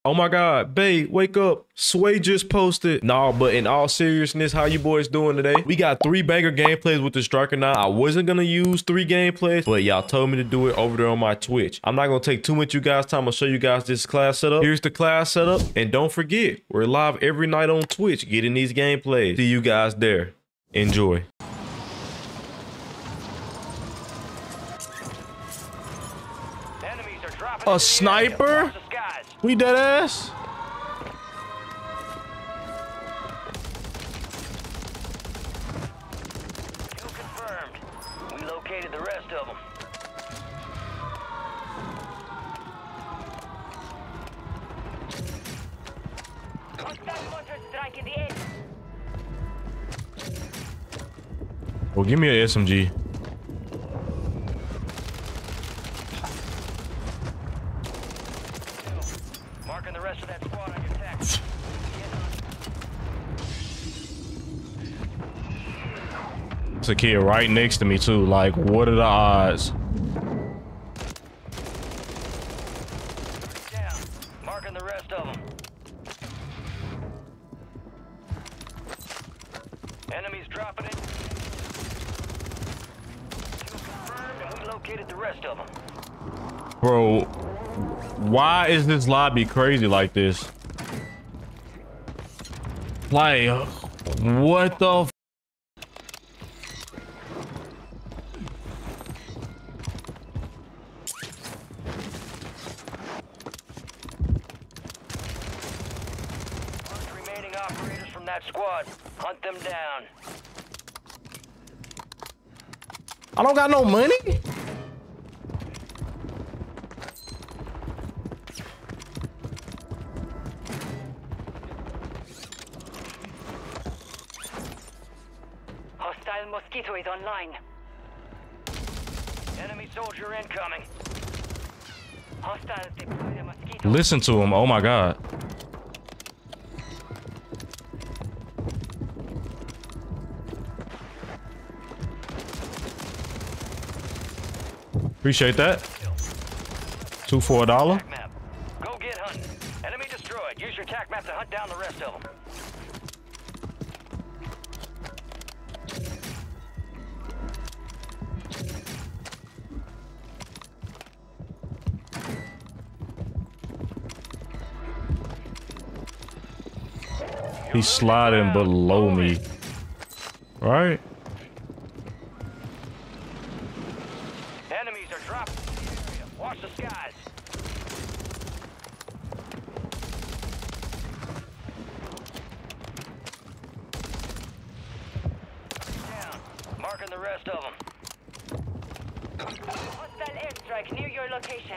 Oh my God, babe, wake up. Sway just posted. Nah, but in all seriousness, how you boys doing today? We got 3 banger gameplays with the Striker now. I wasn't gonna use 3 gameplays, but y'all told me to do it over there on my Twitch. I'm not gonna take too much of you guys' time. I'll show you guys this class setup. Here's the class setup. And don't forget, we're live every night on Twitch getting these gameplays. See you guys there. Enjoy. A sniper? We dead ass? Kill confirmed. We located the rest of them. Well, give me an SMG. Marking the rest of that squad on your text. It's a kid right next to me too. Like, what are the odds? Down. Marking the rest of them. Enemies dropping it. Kill confirmed, and we located the rest of them. Bro, why is this lobby crazy like this? Like, what the f— Remaining operators from that squad. Hunt them down. I don't got no money? Hostile Mosquito is online. Enemy soldier incoming. Hostiles deploy the Mosquito. Listen to him. Oh my God. Appreciate that. 2 for $1. Tac map. Go get hunting. Enemy destroyed. Use your tac map to hunt down the rest of them. He's sliding below me. Right? Enemies are dropping in the area. Watch the skies. Down. Marking the rest of them. Hostile airstrike near your location.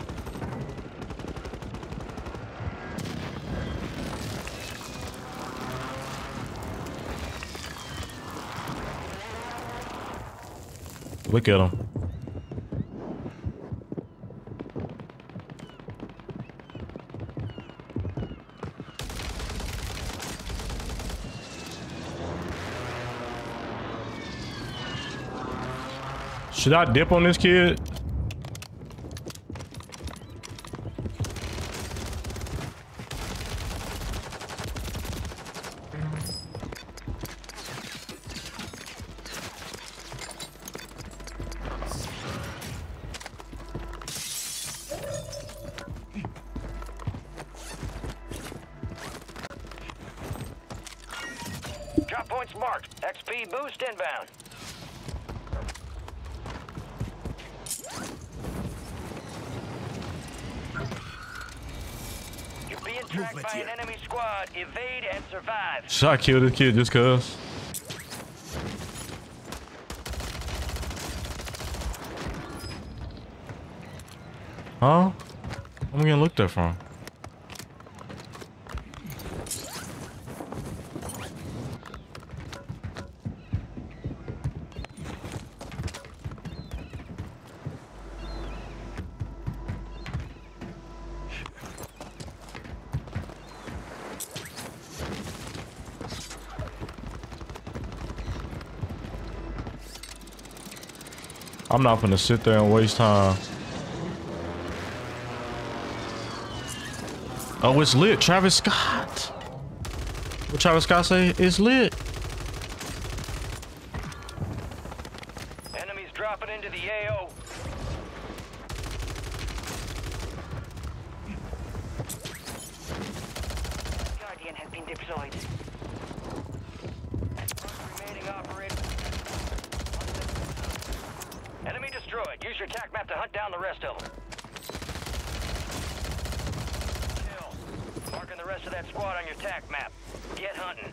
Look at him. Should I dip on this kid? Drop points marked. XP boost inbound. You're being tracked by an enemy squad. Evade and survive. Should I kill this kid just cuz? Huh? I'm getting looked at from. I'm not gonna sit there and waste time. Oh, it's lit. Travis Scott. What Travis Scott say? It's lit. Enemies dropping into the AO. Guardian has been deployed. Remaining operators. Enemy destroyed. Use your tac map to hunt down the rest of them. Kill. Marking the rest of that squad on your tac map. Get hunting.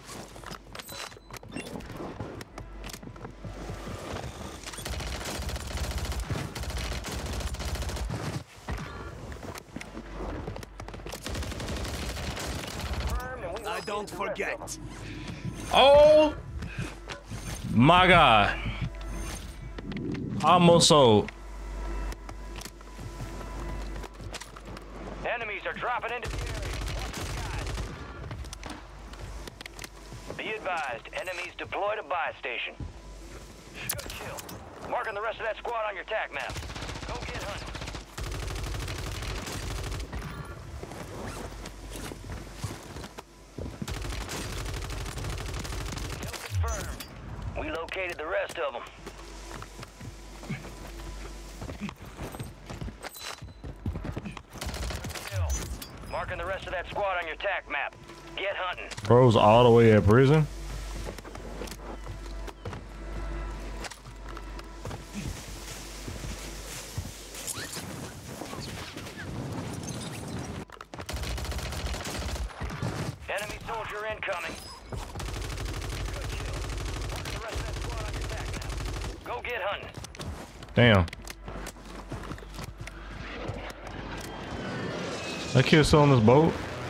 I don't forget. Oh my God. Almost sold. Enemies are dropping into the area. Be advised, enemies deployed a buy station. Good kill. Marking the rest of that squad on your tac map. Go get hunting. Kill confirmed. We located the rest of them. Kill. Marking the rest of that squad on your tac map. Get hunting. Bro's all the way at prison. Enemy soldier incoming. Good kill. Mark the rest of that squad on your tac map. Go get hunting. Damn. That kid's still on this boat.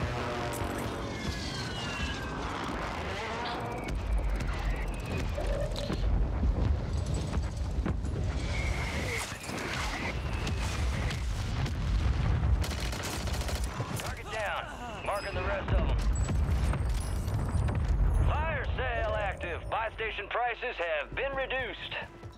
Target down. Marking the rest of them. Fire sale active. Buy station prices have been reduced.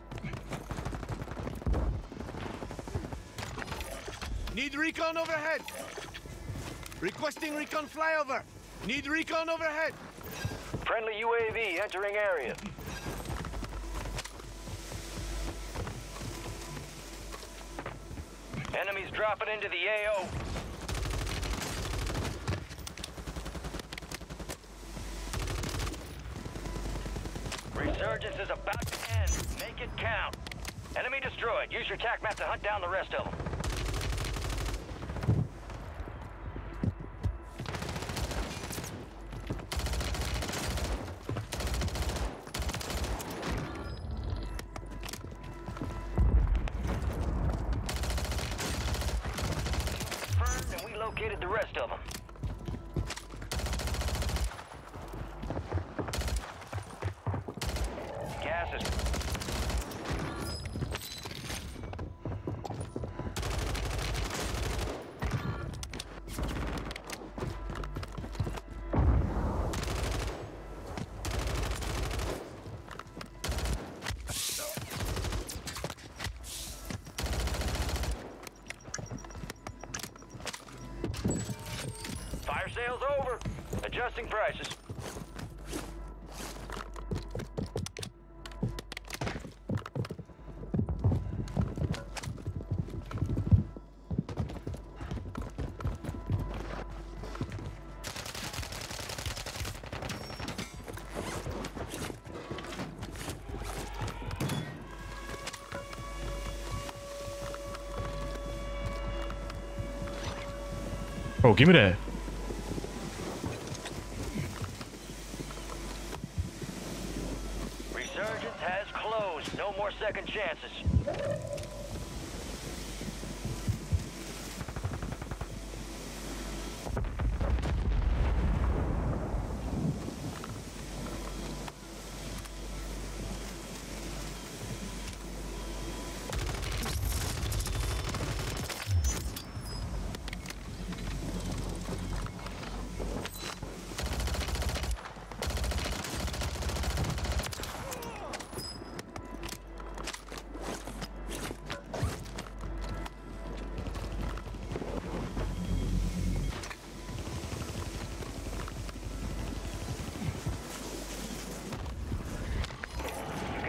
Need recon overhead. Requesting recon flyover. Need recon overhead. Friendly UAV entering area. Enemies dropping into the AO. Resurgence is about to end. Make it count. Enemy destroyed. Use your tac map to hunt down the rest of them. Confirmed, and we located the rest of them. Gas is... Fire sale's over. Adjusting prices. Bro, give me that. Resurgence has closed. No more second chances.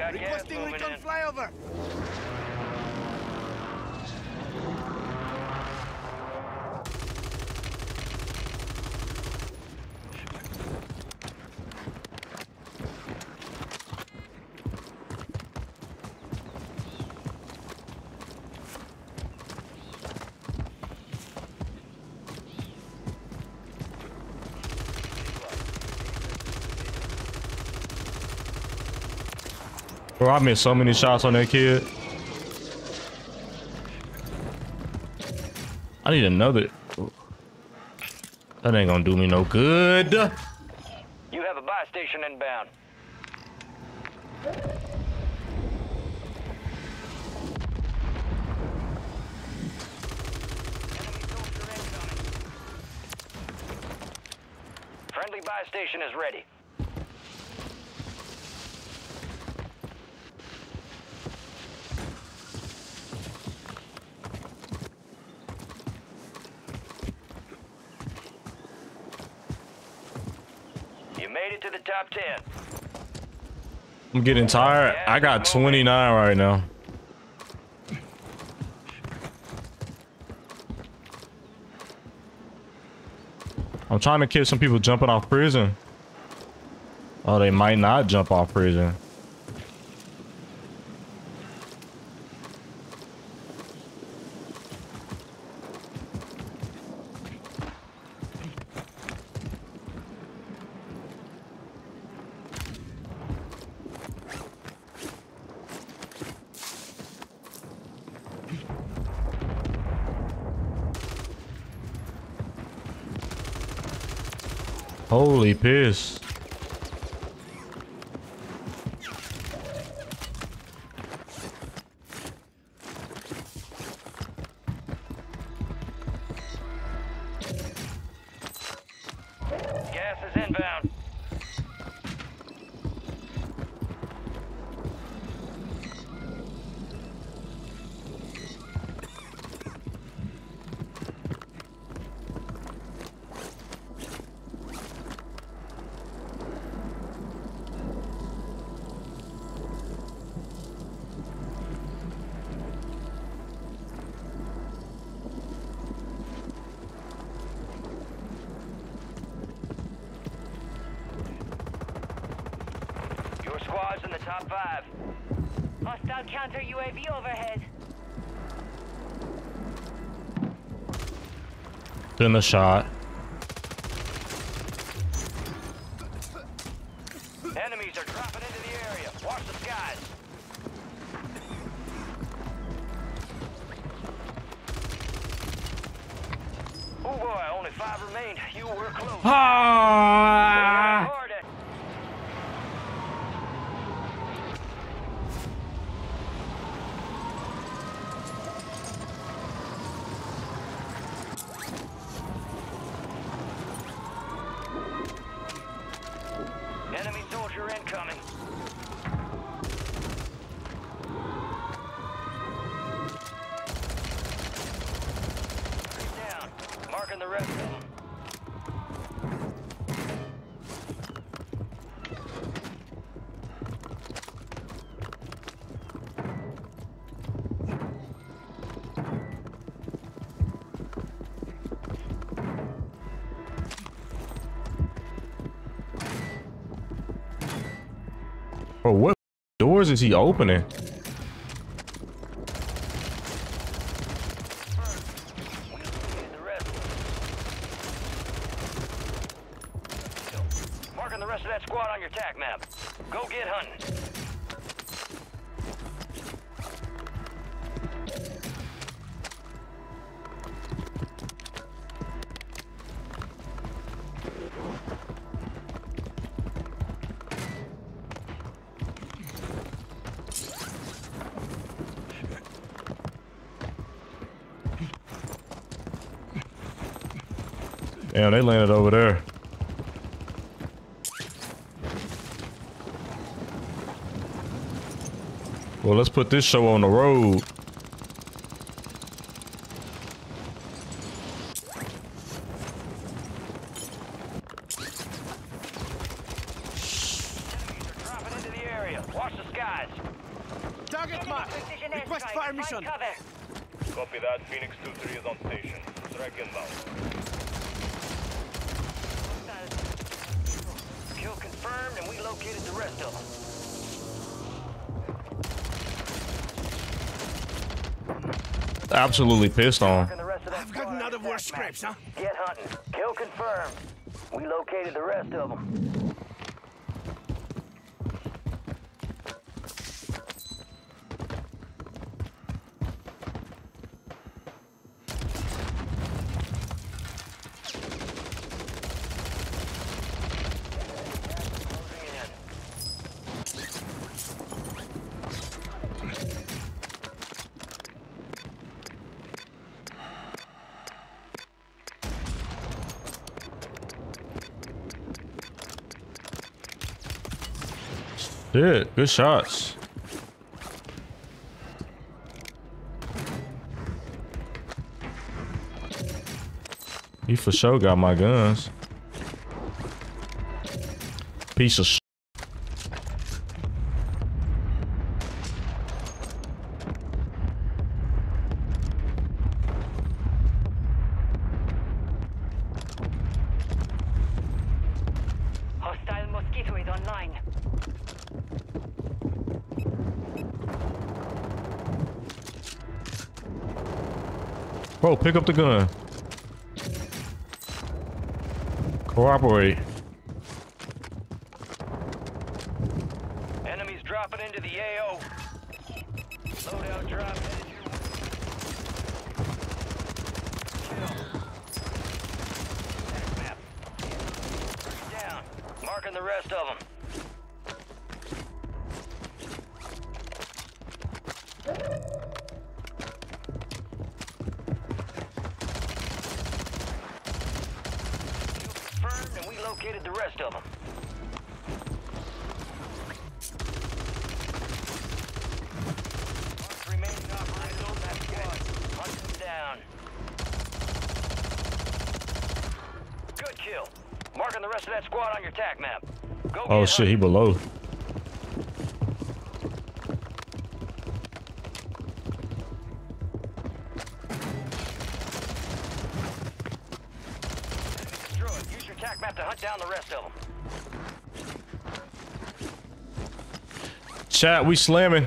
Got gas Requesting moving recon in. flyover. Bro, I missed so many shots on that kid. I need another. That ain't gonna do me no good. You have a buy station inbound. Enemy soldier incoming. Friendly buy station is ready. You made it to the top 10. I'm getting tired. I got 29 right now. I'm trying to catch some people jumping off prison. Oh, they might not jump off prison. Holy piss. Gas is inbound. Your squad's in the top 5. Hostile counter UAV overhead. Doing the shot. Enemies are dropping into the area. Watch the skies. Oh boy, only 5 remain. You were close. Ah! Hard at- Enemy soldier incoming. Down. Marking the rest of them. Bro, what doors is he opening? The rest. Marking the rest of that squad on your tac map. Go get hunting. Damn, they landed over there. Well, let's put this show on the road. Dropping into the area. Watch the skies. Target mark. Precision Request airstrike. fire Find mission. cover. Copy that. Phoenix 2-3 is on station. Strike inbound. Kill confirmed, and we located the rest of them. Absolutely pissed on. And the rest of that I've gotten squad out of on your worse attack map. scrapes, huh? Get hunting. Kill confirmed. We located the rest of them. Shit, good shots. He for sure got my guns. Piece of shit. Hostile Mosquito is online. Bro, pick up the gun. Cooperate. Enemies dropping into the AO. Loadout drop headed your way. Kill. Attack map. Down. Marking the rest of them. Confirmed, and we located the rest of them. Remaining operators on that squad. Hunt them down. Good kill. Marking the rest of that squad on your attack map. Go Oh get shit, he hunting. below. Destroy it. Use your attack map to hunt down the rest of them. Chat, we slamming.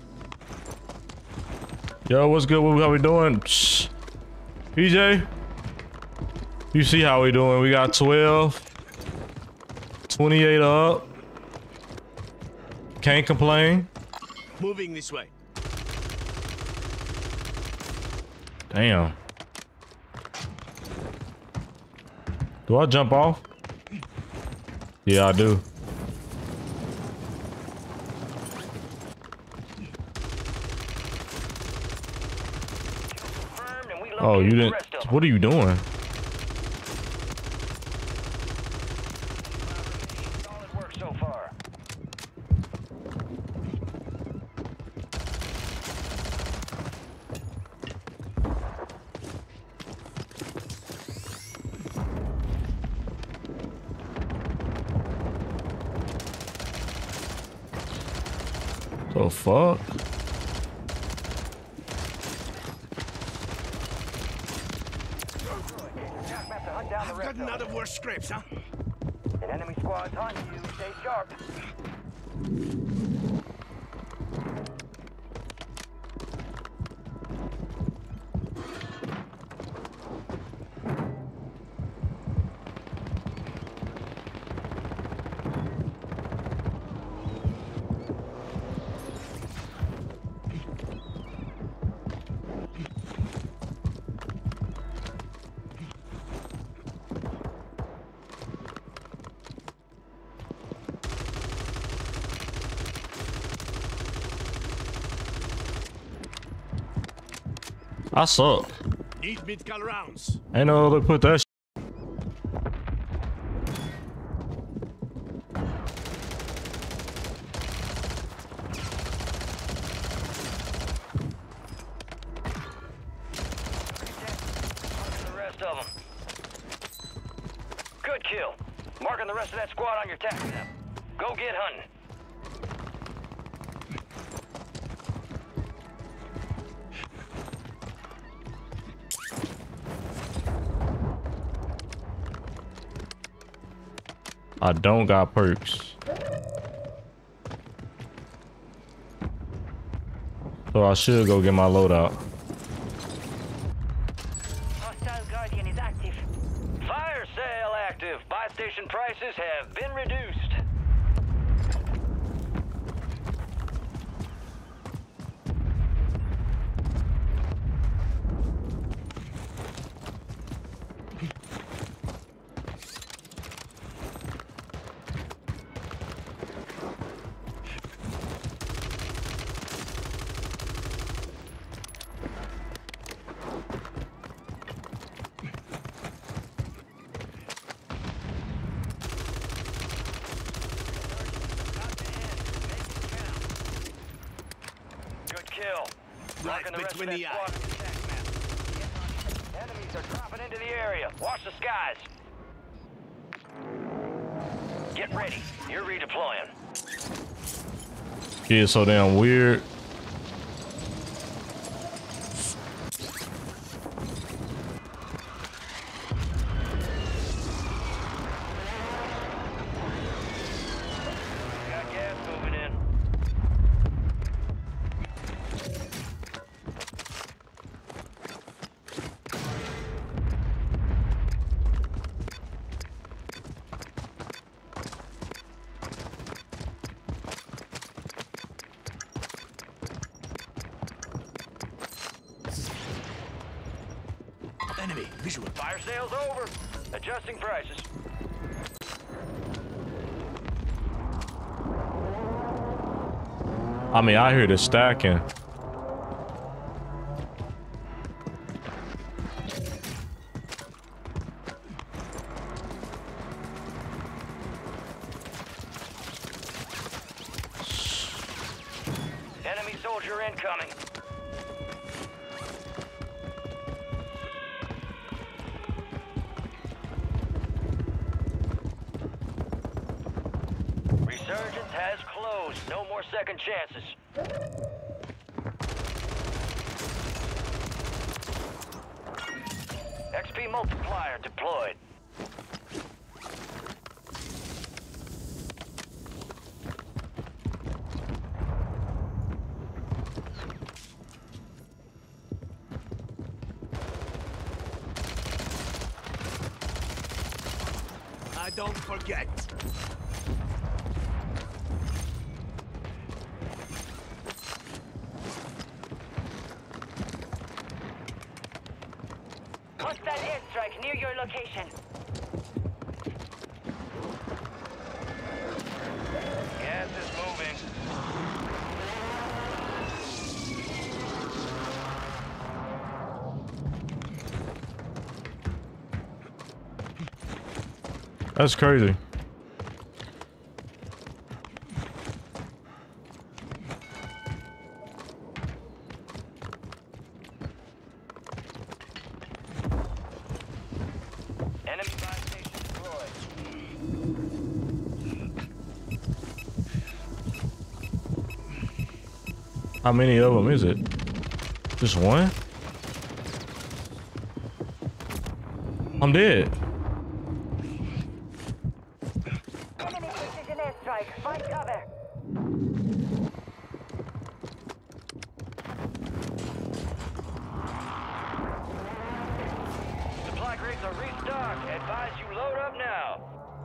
Yo, what's good? How we doing? Shh. PJ, you see how we doing? We got 12, 28 up. Can't complain. Moving this way. Damn. Do I jump off? Yeah, I do. Confirmed, and we Oh, you located the didn't. rest of them. What are you doing? Solid work so far. The fuck? Attack map to hunt down the I've rest gotten of out them. of worse scrapes, huh? An enemy squad's on you. Stay sharp. I suck. Need mid-cal rounds. Ain't no other put that. Marking the rest of them. Good kill. Marking the rest of that squad on your attack map. Go get hunting. I don't got perks. So I should go get my loadout. Hostile Guardian is active. Fire sale active. Buy station prices have been reduced. Kill. Right Marking the rest of between that the squad on your attack map. Enemies are dropping into the area. Watch the skies. Get ready. You're redeploying. Yeah, so damn weird. Got gas moving in. Enemy visual. Fire sale's over. Adjusting prices. I mean, I hear the stacking. Enemy soldier incoming. Resurgence has closed. No more second chances. XP multiplier deployed. I don't forget. Hostile airstrike near your location. Gas is moving. That's crazy. Enemy buy station deployed. How many of them is it? Just one? I'm dead. Enemy precision airstrike. Find cover. Supply crates are restocked. Advise you load up now.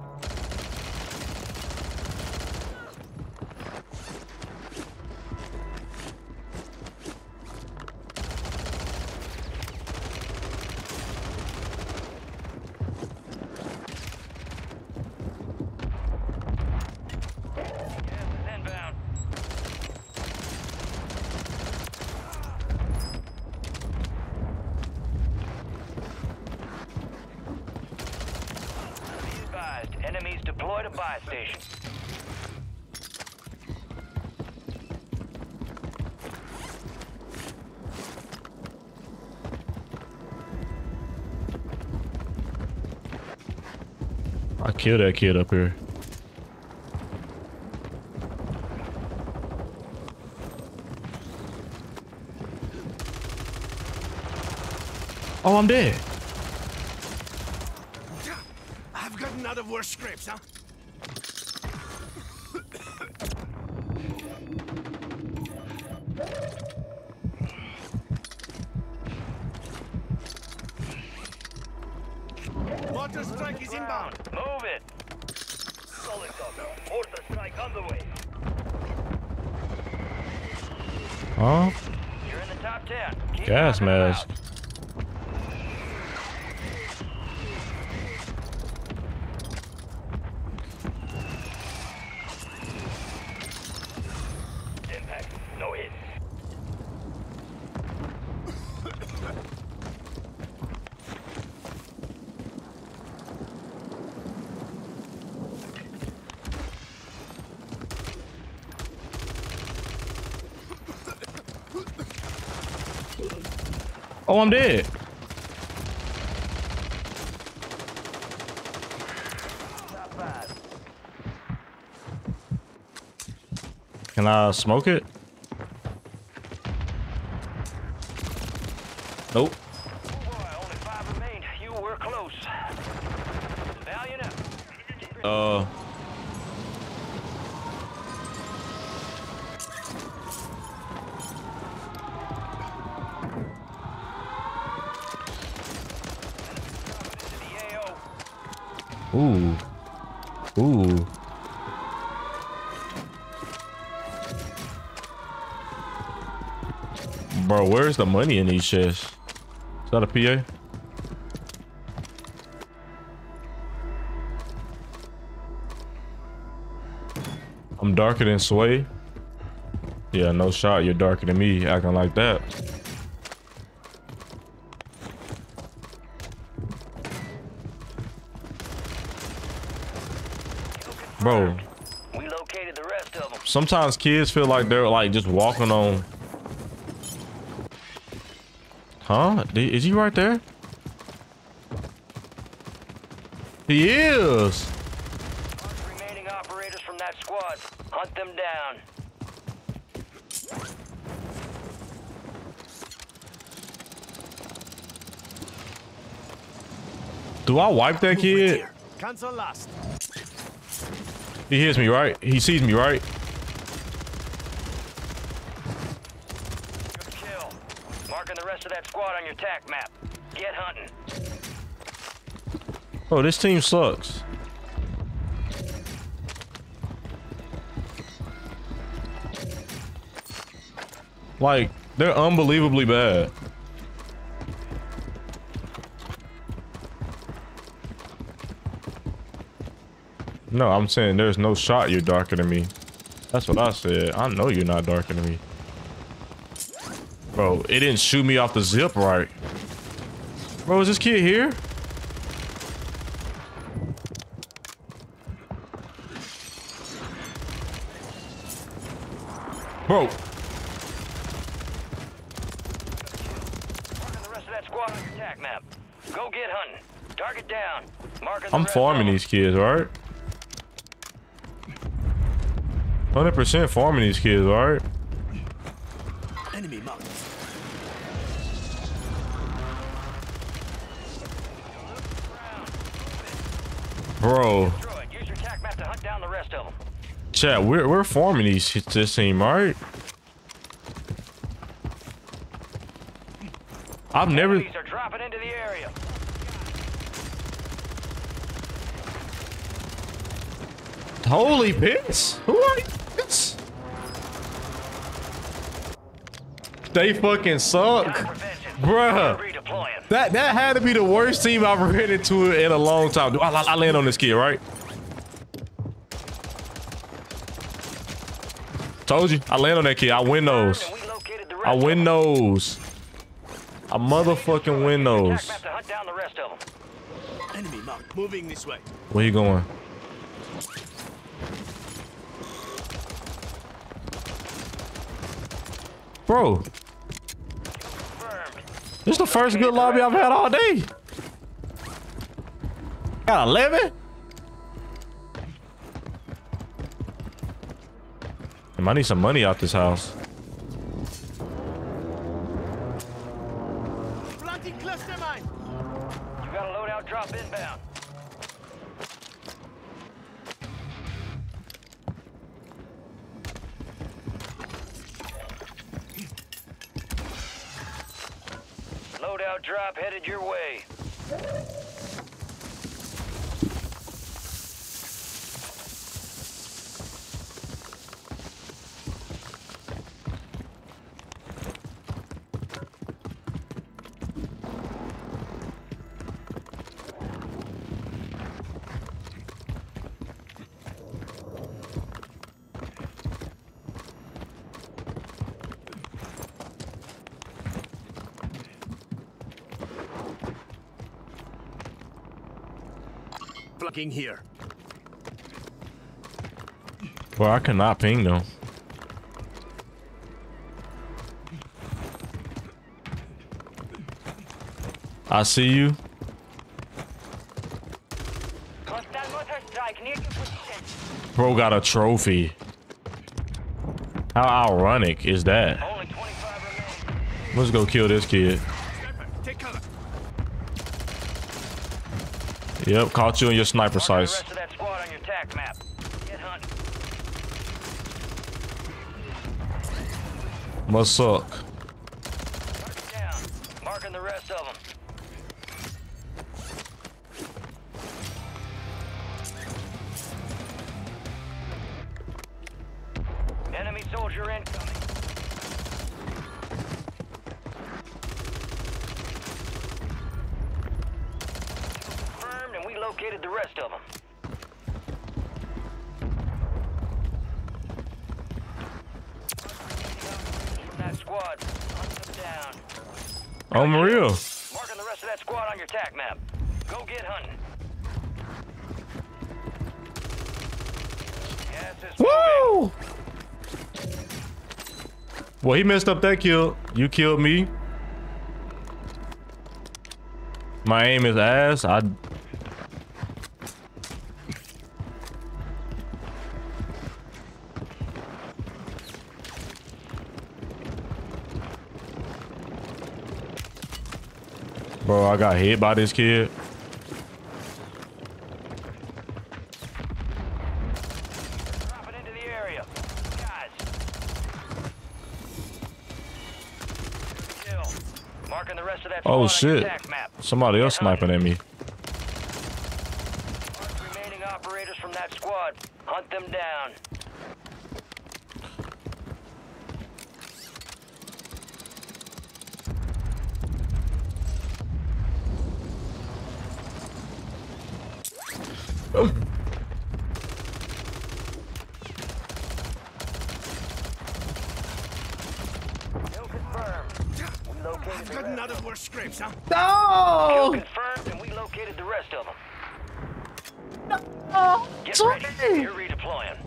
Gas is inbound. Be advised, enemies deployed a buy station. I killed that kid up here. Oh, I'm dead. I've gotten out of worse scrapes, huh? down. Move it. Solid copy. Mortar strike on the way. Huh? You're in the top 10. Keep Gas knocking them out. mask. Impact. No hit. Oh, I'm dead. Not bad. Can I smoke it? Nope. Oh boy, only 5 remain. You were close. Valiant up. Ooh. Ooh. Bro, where's the money in these chests? Is that a PA? I'm darker than Sway. Yeah, no shot. You're darker than me, acting like that. Bro, We located the rest of them. sometimes kids feel like they're like just walking on. Huh? Is he right there? He is. Remaining operators from that squad. Hunt them down. Do I wipe that kid? Here. Cancel last. He hears me, right? He sees me, right? Good kill. Marking the rest of that squad on your TAC map. Get hunting. Oh, this team sucks. Like, they're unbelievably bad. No, I'm saying there's no shot you're darker than me. That's what I said. I know you're not darker than me. Bro, it didn't shoot me off the zip right. Bro, is this kid here? Bro. Marking the rest of that squad on your TAC map. Go get hunting. Target down. Marking the I'm rest farming of them. these kids, right? 100% farming these kids, right? Enemy marked. Bro, Destroy it. Use your TAC map to hunt down the rest of them. chat, we're farming this team, right? I've never. Enemies are dropping into the area. Holy piss! Who are these? They fucking suck, Prevention. bruh. Redeploying. That had to be the worst team I've ran into in a long time. Dude, I land on this kid, right? Told you, I land on that kid. I win those. And we located the rest I of win them. those. I motherfucking win those. TAC map to hunt down the rest of them. Enemy marked. Moving this way. Where you going? Bro, Confirmed. this is the first good lobby I've had all day. Got 11? Damn, I need some money out this house. Planting cluster mine. You got a loadout drop inbound. Loadout drop headed your way. flanking here. Bro, I cannot ping them. I see you. Hostile motor strike near your position. Bro got a trophy. How ironic is that? Only 25 remain. Let's go kill this kid. Sniper, take cover. Yep, caught you in your sniper Marking the sights. rest of that squad on your tac map. Get hunting. Must suck. Target down. Marking the rest of them. Enemy soldier incoming. Confirmed, and we located the rest of them. From that squad, hunt them down. I'm real. Marking the rest of that squad on your tac map. Go get hunting. Gas is moving. Woo! Well, he messed up that kill. You killed me. My aim is ass. Bro, I got hit by this kid. Dropping into the area. Guys. Kill. Marking the rest of that Oh, squad on your shit. tac map. Somebody else sniping at me. Mark remaining operators from that squad. Hunt them down. Kill confirmed. We located I've the got rest. another worse scrapes, huh? Kill No! confirmed, and we located the rest of them. Oh, Get sorry. ready. You're redeploying.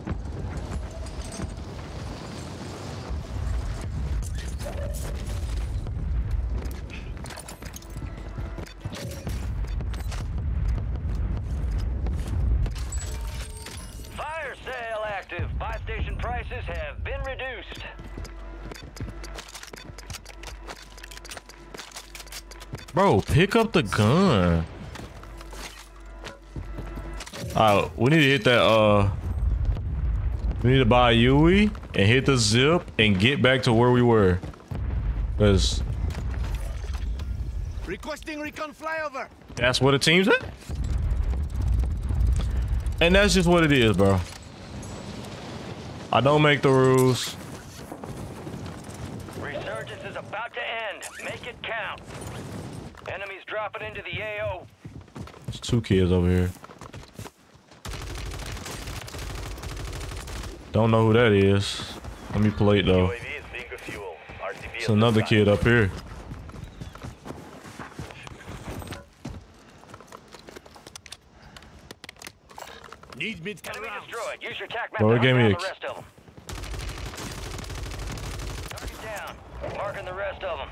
Fire sale active. Buy station prices have been reduced. Bro, pick up the gun. Alright, we need to hit that, we need to buy a Yui and hit the zip and get back to where we were. Cause Requesting recon flyover. that's where the team's at. And that's just what it is, bro. I don't make the rules. Resurgence is about to end. Make it count. Enemies dropping into the AO. There's two kids over here. Don't know who that is. Let me play it though. UAV is being refueled. RTB It's another kid up here. Need mid-cal Enemy rounds. destroyed. Use your tac map Bro, to it hunt gave me down a- the rest of them. Target down. Marking the rest of them.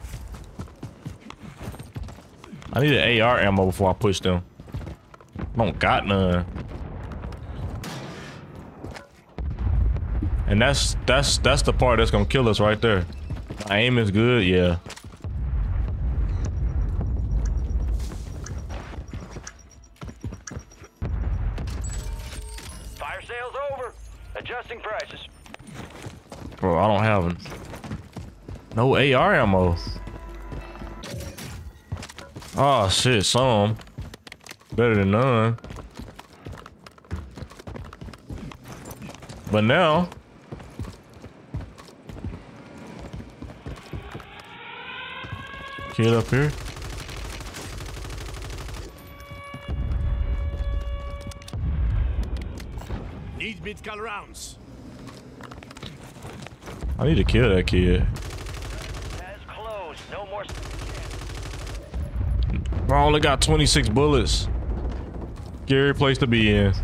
I need an AR ammo before I push them. I don't got none. And that's the part that's gonna kill us right there. My aim is good, yeah. Fire sale's over. Adjusting prices. Bro, I don't have no AR ammo. Oh shit, some. Better than none. But now kid up here. Need mid-cal rounds. I need to kill that kid. As closed. No more. Bro, I only got 26 bullets. Scary place to be in.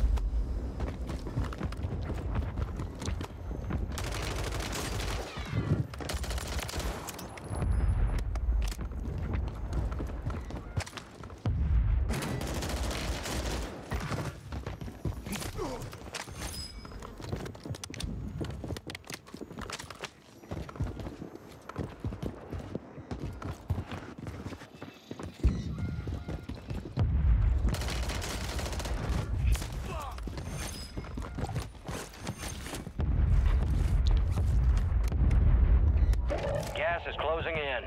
Gas is closing in.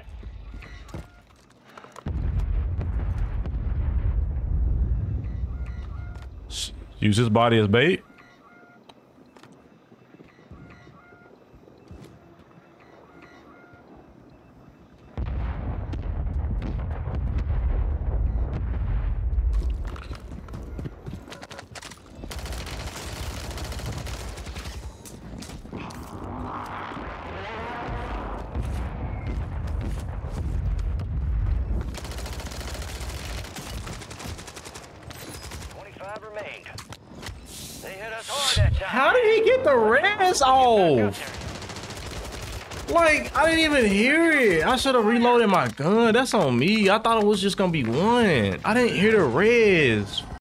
Use his body as bait. Remained. They hit us hard that time. How did he get the res off? Like, I didn't even hear it. I should have reloaded my gun. That's on me. I thought it was just gonna be one. I didn't hear the res.